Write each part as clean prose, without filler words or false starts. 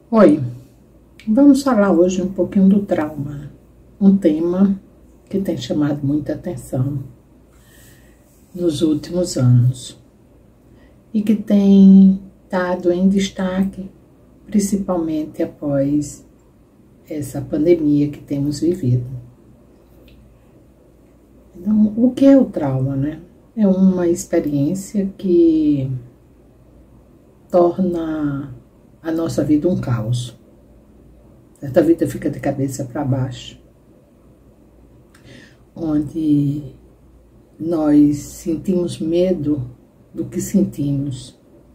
Oi, vamos falar hoje um pouquinho do trauma, um tema que tem chamado muita atenção nos últimos anos e que tem estado em destaque, principalmente após essa pandemia que temos vivido. Então, o que é o trauma, né? É uma experiência que torna a nossa vida um caos. Essa vida fica de cabeça para baixo, onde nós sentimos medo do que sentimos,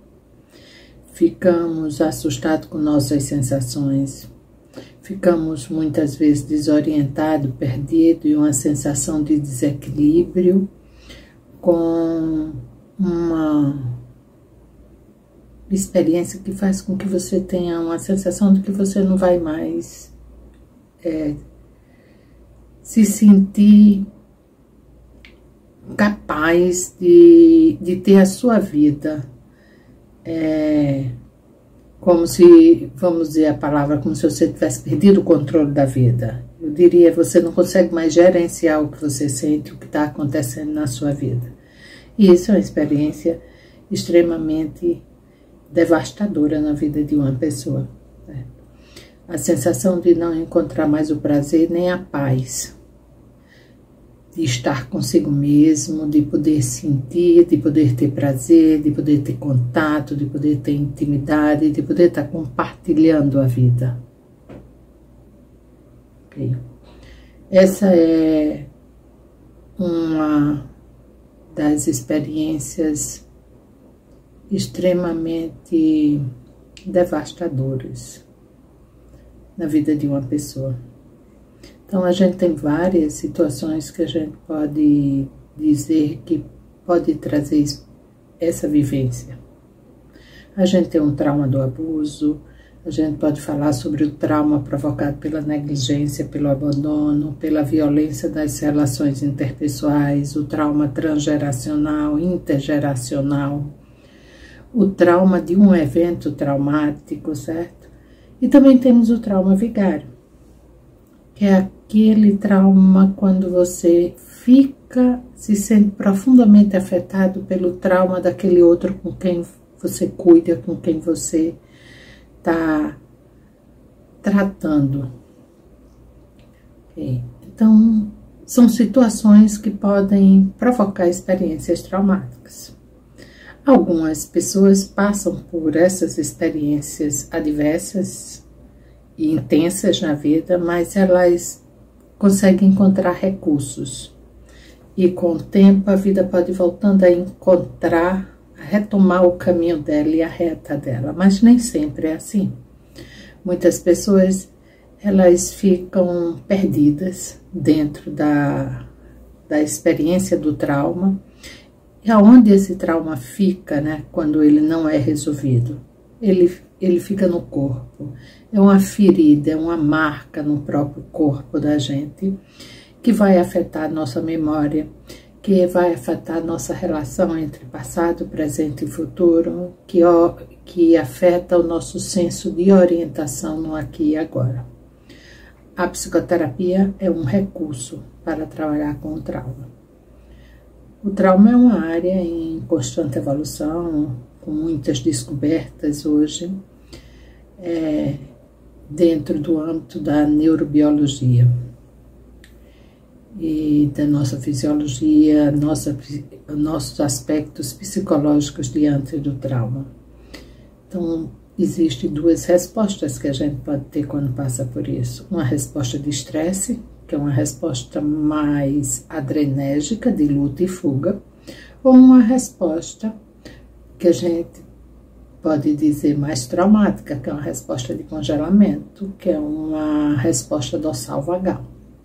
ficamos assustados com nossas sensações, ficamos muitas vezes desorientados, perdidos e uma sensação de desequilíbrio, com uma experiência que faz com que você tenha uma sensação de que você não vai mais se sentir capaz de ter a sua vida como se, vamos dizer a palavra, como se você tivesse perdido o controle da vida. Eu diria, você não consegue mais gerenciar o que você sente, o que está acontecendo na sua vida. E isso é uma experiência extremamente devastadora na vida de uma pessoa. Né? A sensação de não encontrar mais o prazer nem a paz, de estar consigo mesmo, de poder sentir, de poder ter prazer, de poder ter contato, de poder ter intimidade, de poder estar compartilhando a vida. Okay. Essa é uma das experiências extremamente devastadoras na vida de uma pessoa. Então, a gente tem várias situações que a gente pode dizer que pode trazer essa vivência. A gente tem um trauma do abuso, a gente pode falar sobre o trauma provocado pela negligência, pelo abandono, pela violência das relações interpessoais, o trauma transgeracional, intergeracional, o trauma de um evento traumático, certo? E também temos o trauma vigário, que é aquele trauma quando você se sente profundamente afetado pelo trauma daquele outro com quem você cuida, com quem você está tratando. Okay. Então, são situações que podem provocar experiências traumáticas. Algumas pessoas passam por essas experiências adversas e intensas na vida, mas elas conseguem encontrar recursos. E com o tempo a vida pode ir voltando a encontrar, a retomar o caminho dela e a reta dela, mas nem sempre é assim. Muitas pessoas, elas ficam perdidas dentro da experiência do trauma. E aonde esse trauma fica, né, quando ele não é resolvido? Ele fica no corpo. É uma ferida, é uma marca no próprio corpo da gente, que vai afetar a nossa memória, que vai afetar a nossa relação entre passado, presente e futuro, que afeta o nosso senso de orientação no aqui e agora. A psicoterapia é um recurso para trabalhar com o trauma. O trauma é uma área em constante evolução, com muitas descobertas hoje, dentro do âmbito da neurobiologia e da nossa fisiologia, nossos aspectos psicológicos diante do trauma. Então, existem duas respostas que a gente pode ter quando passa por isso. Uma resposta de estresse, que é uma resposta mais adrenérgica, de luta e fuga, ou uma resposta que a gente pode dizer mais traumática, que é uma resposta de congelamento, que é uma resposta dorsal vagal.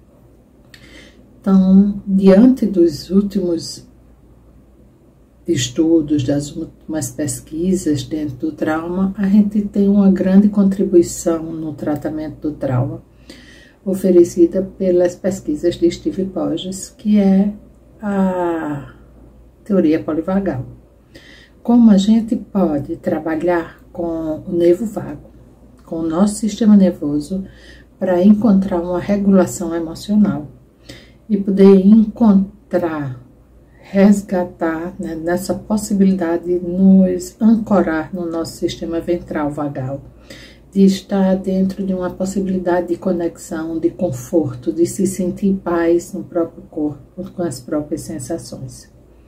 Então, diante dos últimos estudos, das últimas pesquisas dentro do trauma, a gente tem uma grande contribuição no tratamento do trauma, oferecida pelas pesquisas de Steve Porges, que é a teoria polivagal. Como a gente pode trabalhar com o nervo vago, com o nosso sistema nervoso para encontrar uma regulação emocional e poder encontrar, resgatar, né, nessa possibilidade de nos ancorar no nosso sistema ventral vagal, de estar dentro de uma possibilidade de conexão, de conforto, de se sentir em paz no próprio corpo, com as próprias sensações.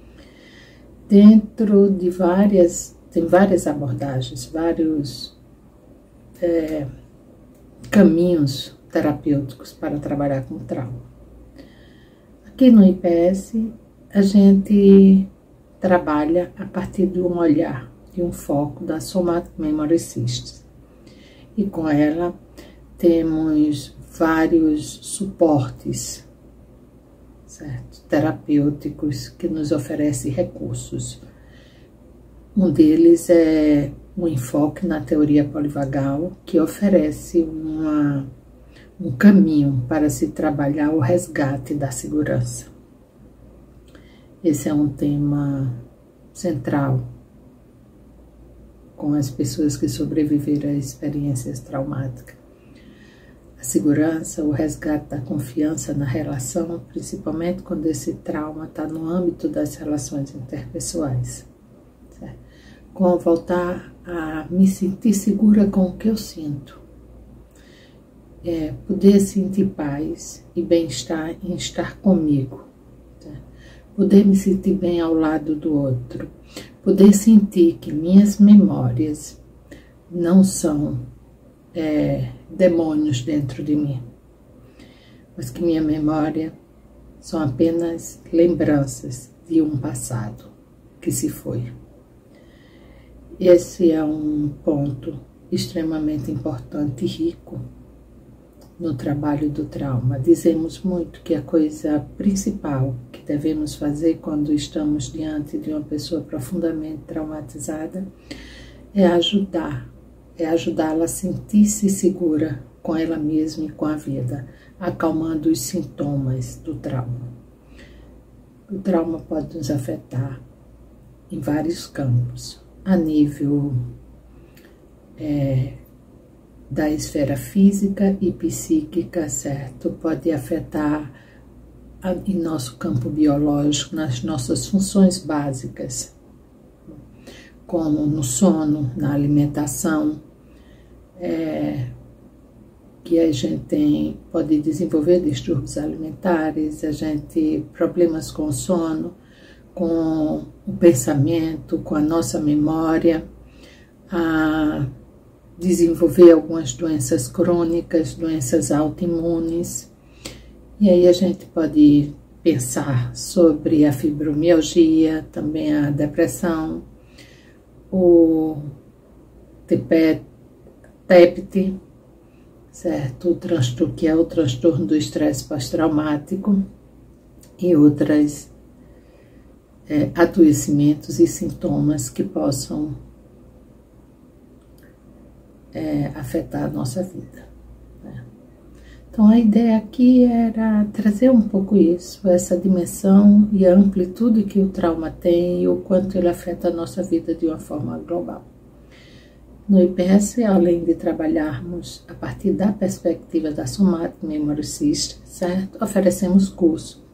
Dentro de tem várias abordagens, vários caminhos terapêuticos para trabalhar com trauma. Aqui no IPS, a gente trabalha a partir de um olhar, de um foco da Somatic Memory Systems. E com ela temos vários suportes, certo? Terapêuticos que nos oferecem recursos. Um deles é um enfoque na teoria polivagal, que oferece um caminho para se trabalhar o resgate da segurança. Esse é um tema central com as pessoas que sobreviveram a experiências traumáticas. A segurança, o resgate da confiança na relação, principalmente quando esse trauma está no âmbito das relações interpessoais. Certo? Com voltar a me sentir segura com o que eu sinto. Poder sentir paz e bem-estar em estar comigo. Certo? Poder me sentir bem ao lado do outro. Poder sentir que minhas memórias não são demônios dentro de mim, mas que minha memória são apenas lembranças de um passado que se foi. Esse é um ponto extremamente importante e rico no trabalho do trauma. Dizemos muito que a coisa principal que devemos fazer quando estamos diante de uma pessoa profundamente traumatizada é ajudá-la a sentir-se segura com ela mesma e com a vida, acalmando os sintomas do trauma. O trauma pode nos afetar em vários campos, a nível da esfera física e psíquica, certo? Pode afetar em nosso campo biológico, nas nossas funções básicas, como no sono, na alimentação, que a gente pode desenvolver distúrbios alimentares, problemas com o sono, com o pensamento, com a nossa memória, a desenvolver algumas doenças crônicas, doenças autoimunes. E aí a gente pode pensar sobre a fibromialgia, também a depressão, o TEPT, certo? Que é o transtorno do estresse pós-traumático, e outros adoecimentos e sintomas que possam afetar a nossa vida, né? Então a ideia aqui era trazer um pouco isso, essa dimensão e a amplitude que o trauma tem e o quanto ele afeta a nossa vida de uma forma global. No IPS, além de trabalharmos a partir da perspectiva da Somatic Memory System, certo? Oferecemos curso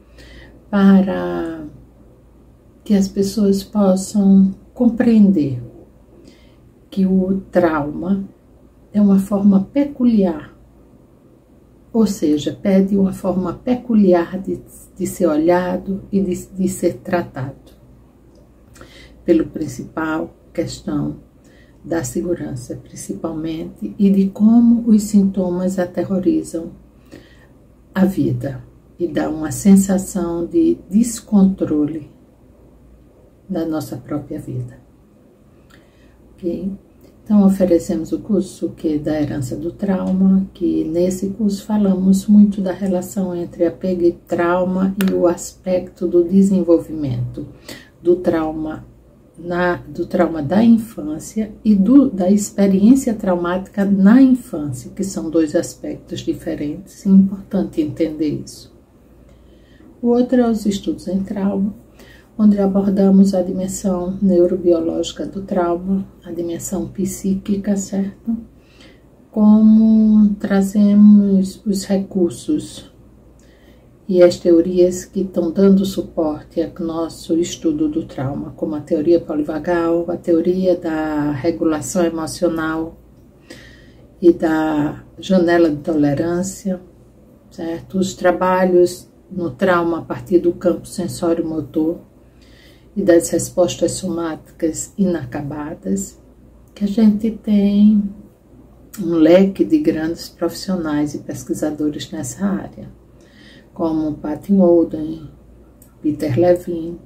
para que as pessoas possam compreender que o trauma é uma forma peculiar, ou seja, pede uma forma peculiar de ser olhado e de ser tratado, pelo principal questão da segurança, principalmente, e de como os sintomas aterrorizam a vida e dão uma sensação de descontrole da nossa própria vida. Ok? Então, oferecemos o curso da herança do trauma, que nesse curso falamos muito da relação entre apego e trauma e o aspecto do desenvolvimento do trauma da infância e da experiência traumática na infância, que são dois aspectos diferentes, e é importante entender isso. O outro é os estudos em trauma, onde abordamos a dimensão neurobiológica do trauma, a dimensão psíquica, certo? como trazemos os recursos e as teorias que estão dando suporte ao nosso estudo do trauma, como a teoria polivagal, a teoria da regulação emocional e da janela de tolerância, certo? Os trabalhos no trauma a partir do campo sensório-motor e das respostas somáticas inacabadas, que a gente tem um leque de grandes profissionais e pesquisadores nessa área, como Patty Walden, Peter Levine,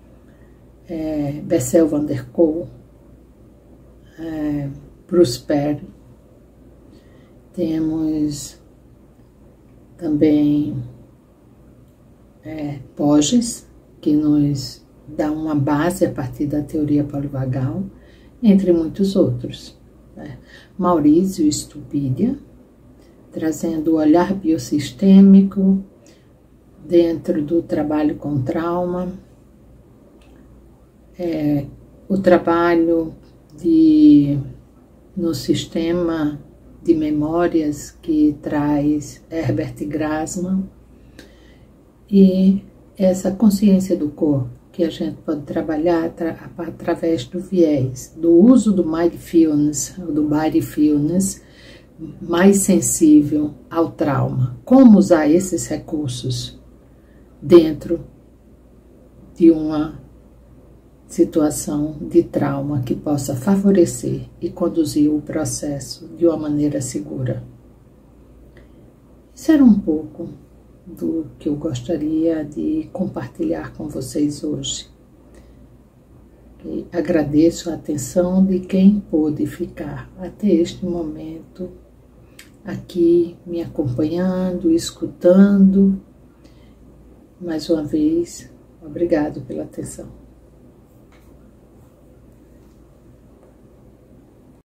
Bessel van der Kolk, Bruce Perry. Temos também Porges, que nos dá uma base a partir da teoria polivagal, entre muitos outros. Maurício Stupídia, trazendo o olhar biossistêmico dentro do trabalho com trauma, o trabalho no sistema de memórias que traz Herbert Grassmann, e essa consciência do corpo que a gente pode trabalhar através do viés, do uso do mindfulness, do bodyfulness, mais sensível ao trauma. Como usar esses recursos dentro de uma situação de trauma que possa favorecer e conduzir o processo de uma maneira segura. Isso era um pouco do que eu gostaria de compartilhar com vocês hoje. E agradeço a atenção de quem pôde ficar até este momento aqui me acompanhando, escutando. Mais uma vez, obrigado pela atenção.